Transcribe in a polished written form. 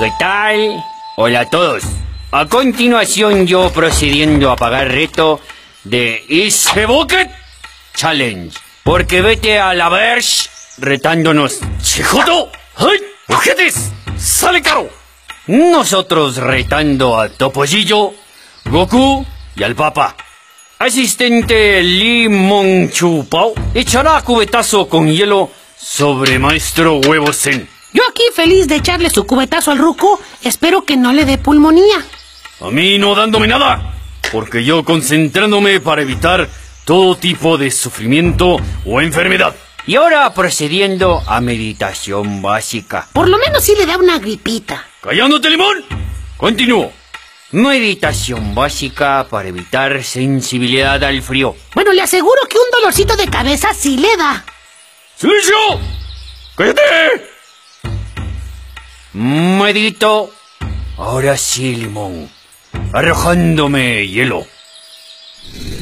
¿Qué tal? Hola a todos. A continuación yo procediendo a pagar reto de Is a Bucket Challenge. Porque vete a la Verge retándonos. ¡Chijoto! ¡Ay! ¡Ojetes! ¡Sale caro! Nosotros retando a Topollillo, Goku y al Papa. Asistente Limón Chupao echará cubetazo con hielo sobre Maestro Huevo Zen. Yo aquí feliz de echarle su cubetazo al ruco, espero que no le dé pulmonía. A mí no dándome nada, porque yo concentrándome para evitar todo tipo de sufrimiento o enfermedad. Y ahora procediendo a meditación básica. Por lo menos sí le da una gripita. ¡Callándote, Limón! Continúo. Meditación básica para evitar sensibilidad al frío. Bueno, le aseguro que un dolorcito de cabeza sí le da. ¡Silencio! ¡Cállate! Medito. Ahora sí, Limón. Arrojándome hielo.